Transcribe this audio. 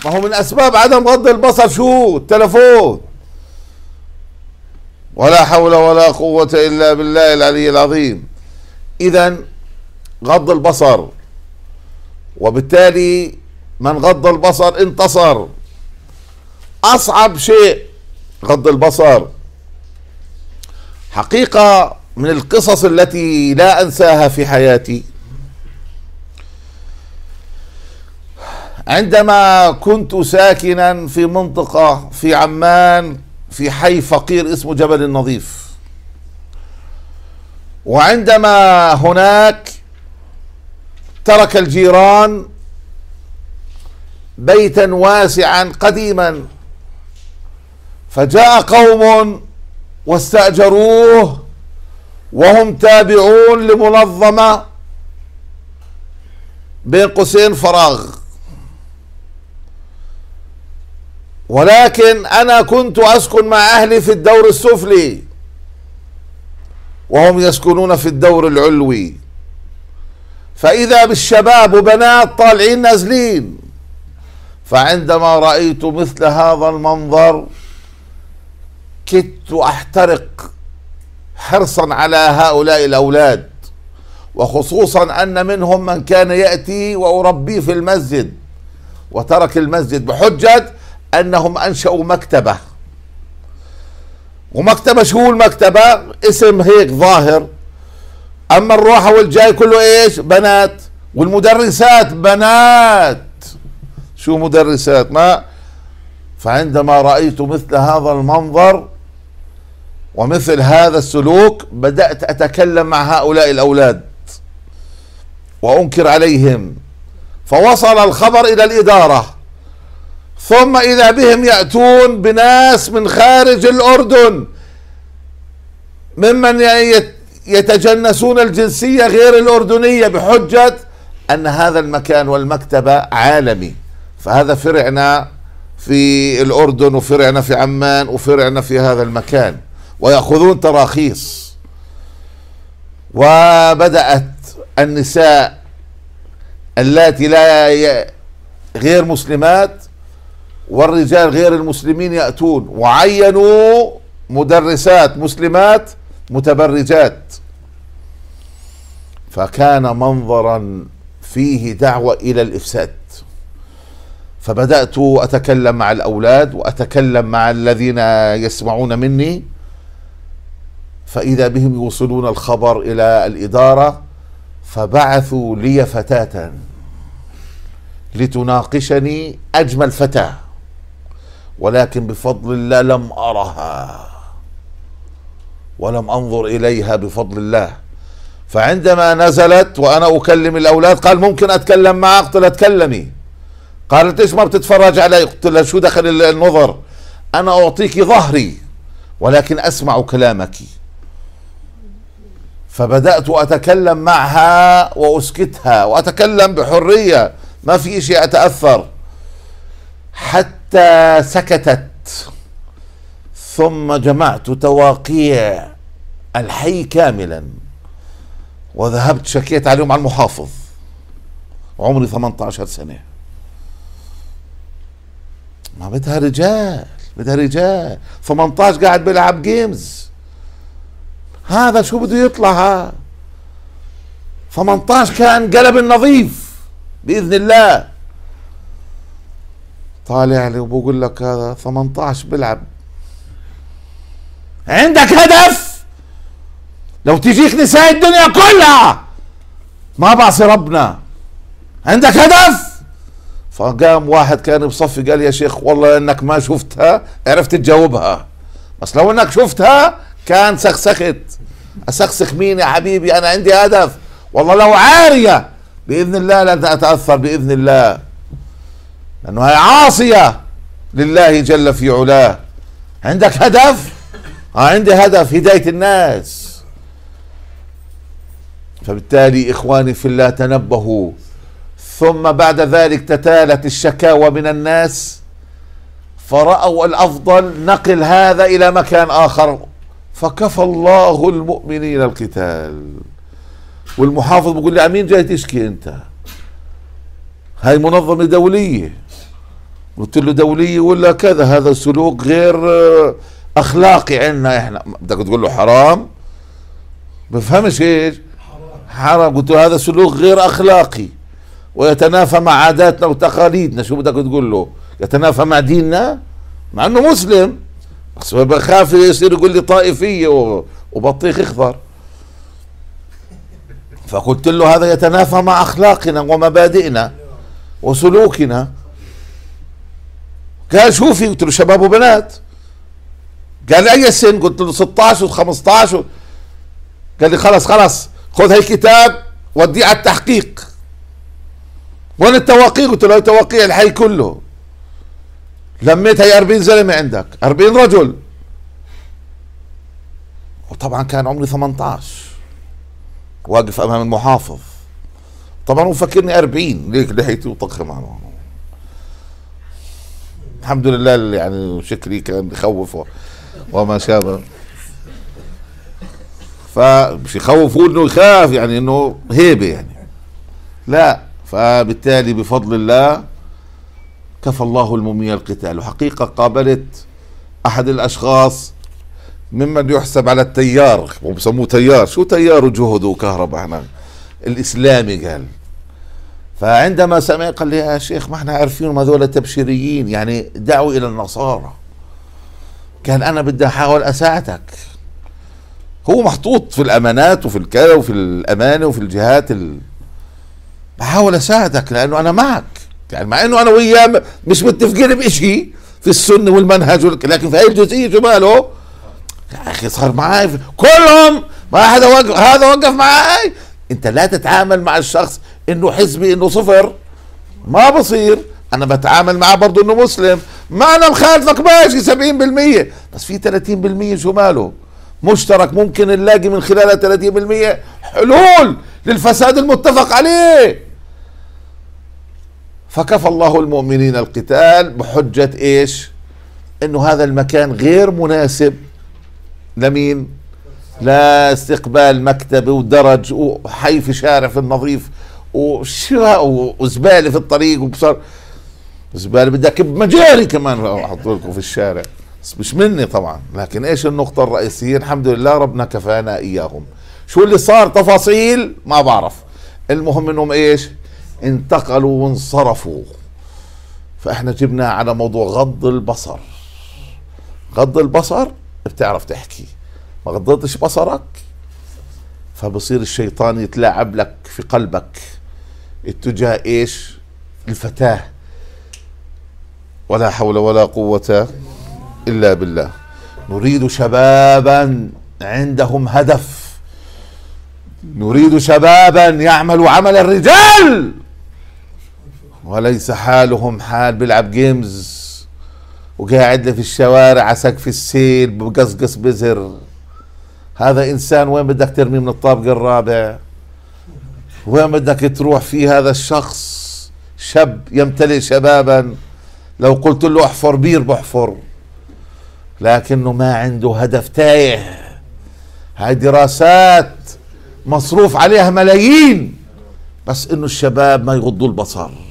ما هو من أسباب عدم غض البصر شو؟ التلفون. ولا حول ولا قوة إلا بالله العلي العظيم. إذا غض البصر، وبالتالي من غض البصر انتصر. أصعب شيء غض البصر. حقيقة من القصص التي لا أنساها في حياتي، عندما كنت ساكنا في منطقة في عمان في حي فقير اسمه جبل النظيف، وعندما هناك ترك الجيران بيتا واسعا قديما، فجاء قوم واستأجروه وهم تابعون لمنظمة بين قوسين فراغ، ولكن أنا كنت أسكن مع أهلي في الدور السفلي وهم يسكنون في الدور العلوي، فإذا بالشباب وبنات طالعين نازلين. فعندما رأيت مثل هذا المنظر كدت أحترق حرصا على هؤلاء الأولاد، وخصوصا أن منهم من كان يأتي وأربيه في المسجد وترك المسجد بحجة أنهم أنشأوا مكتبة. ومكتبة شو المكتبة؟ اسم هيك ظاهر، أما الروحة والجاي كله إيش؟ بنات، والمدرسات بنات. شو مدرسات؟ ما. فعندما رأيت مثل هذا المنظر ومثل هذا السلوك بدأت أتكلم مع هؤلاء الأولاد وأنكر عليهم، فوصل الخبر إلى الإدارة، ثم إذا بهم يأتون بناس من خارج الأردن ممن يتجنسون الجنسية غير الأردنية بحجة أن هذا المكان والمكتبة عالمي. فهذا فرعنا في الأردن وفرعنا في عمان وفرعنا في هذا المكان، ويأخذون تراخيص. وبدأت النساء اللاتي غير مسلمات والرجال غير المسلمين يأتون، وعينوا مدرسات مسلمات متبرجات، فكان منظرا فيه دعوة إلى الإفساد. فبدأت أتكلم مع الأولاد وأتكلم مع الذين يسمعون مني، فإذا بهم يوصلون الخبر إلى الإدارة، فبعثوا لي فتاة لتناقشني، أجمل فتاة، ولكن بفضل الله لم أرها ولم أنظر إليها بفضل الله. فعندما نزلت وأنا أكلم الأولاد قال ممكن أتكلم معك؟ قلت لها تكلمي. قالت ليش ما بتتفرج علي؟ قلت لها شو دخل النظر؟ أنا أعطيك ظهري ولكن أسمع كلامك. فبدأت أتكلم معها وأسكتها وأتكلم بحرية، ما في شيء أتأثر، حتى سكتت. ثم جمعت تواقيع الحي كاملا وذهبت شكيت عليهم على المحافظ، وعمري 18 سنة. ما بدها رجال، بدها رجال. 18 قاعد بيلعب جيمز، هذا شو بده يطلع؟ 18 كان قلب النظيف بإذن الله. طالع لي وبقول لك هذا 18 بيلعب. عندك هدف؟ لو تجيك نساء الدنيا كلها ما بعصي ربنا. عندك هدف؟ فقام واحد كان بصفي قال يا شيخ والله انك ما شفتها عرفت تجاوبها، بس لو انك شفتها كان سخسخت. اسخسخ مين يا حبيبي؟ انا عندي هدف. والله لو عارية بإذن الله لن أتأثر بإذن الله، لأنه هي عاصية لله جل في علاه. عندك هدف؟ عندي هدف هداية الناس. فبالتالي إخواني في الله تنبهوا. ثم بعد ذلك تتالت الشكاوى من الناس، فرأوا الأفضل نقل هذا إلى مكان آخر، فكفى الله المؤمنين القتال. والمحافظ بيقول لي أمين جاي تشكي أنت؟ هاي منظمة دولية قلت له دولية ولا كذا، هذا سلوك غير اخلاقي عندنا احنا. بدك تقول له حرام، بفهمش ايش حرام. قلت له هذا سلوك غير اخلاقي ويتنافى مع عاداتنا وتقاليدنا. شو بدك تقول له؟ يتنافى مع ديننا مع انه مسلم، بس بخاف يصير يقول لي طائفية وبطيخ اخضر. فقلت له هذا يتنافى مع اخلاقنا ومبادئنا وسلوكنا. قال شوفي. قلت له شباب وبنات. قال لي اي سن؟ قلت له 16 و15. قال لي خلص خذ هاي كتاب وديه على التحقيق. وين التوقيع؟ قلت له توقيع الحي كله. لميت هي 40 زلمه عندك، 40 رجل. وطبعا كان عمري 18 واقف امام المحافظ. طبعا هو فكرني 40 ليك لحيتي وطخم عنه. الحمد لله يعني شكلي كان بخوف وما شابه. فمش يخوفوا انه يخاف يعني انه هيبه يعني، لا. فبالتالي بفضل الله كفى الله المؤمنين القتال. وحقيقة قابلت احد الاشخاص ممن يحسب على التيار، وبسموه تيار. شو تيار وجهد وكهرباء هنا الاسلامي؟ قال. فعندما سمع قال لي يا شيخ ما احنا عارفين هذول تبشيريين، يعني دعوا الى النصارى. كان انا بدي احاول اساعدك. هو محطوط في الامانات وفي الكذا وفي الامانه وفي الجهات بحاول اساعدك لانه انا معك، يعني مع انه انا وياه مش متفقين بشيء في السنه والمنهج لكن في هاي الجزئيه شو ماله يا اخي صار معي كلهم ما حدا وقف، هذا وقف معي. انت لا تتعامل مع الشخص انه حزبي انه صفر، ما بصير. انا بتعامل معه برضه انه مسلم، ما انا مخالفك ماشي 70%، بس في 30% شو ماله مشترك ممكن نلاقي من خلالها 30% حلول للفساد المتفق عليه. فكفى الله المؤمنين القتال بحجة ايش؟ انه هذا المكان غير مناسب لمين؟ لا استقبال مكتبي ودرج وحي في شارع في النظيف وزبالة في الطريق وبصر زبالة بدك بمجالي كمان احط لكم في الشارع، بس مش مني طبعا. لكن ايش النقطة الرئيسية؟ الحمد لله ربنا كفانا اياهم. شو اللي صار تفاصيل ما بعرف، المهم انهم ايش؟ انتقلوا وانصرفوا. فاحنا جبنا على موضوع غض البصر. غض البصر بتعرف تحكي، ما غضيتش بصرك فبصير الشيطان يتلاعب لك في قلبك اتجاه ايش؟ الفتاة. ولا حول ولا قوة الا بالله. نريد شبابا عندهم هدف، نريد شبابا يعملوا عمل الرجال وليس حالهم حال بيلعب جيمز وقاعد في الشوارع على سقف السيل بقصقص بزر. هذا انسان وين بدك ترمي من الطابق الرابع؟ وين بدك تروح فيه؟ هذا الشخص شاب يمتلئ شبابا، لو قلت له احفر بير بحفر، لكنه ما عنده هدف، تايه. هاي دراسات مصروف عليها ملايين، بس انه الشباب ما يغضوا البصر.